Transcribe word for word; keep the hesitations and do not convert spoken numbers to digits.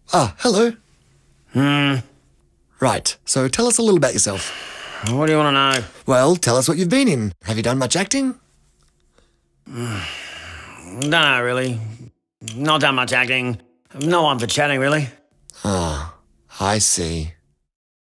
Ah, hello. Hmm. Right, so tell us a little about yourself. What do you want to know? Well, tell us what you've been in. Have you done much acting? No, really. Not done much acting. No one for chatting, really. Ah, I see.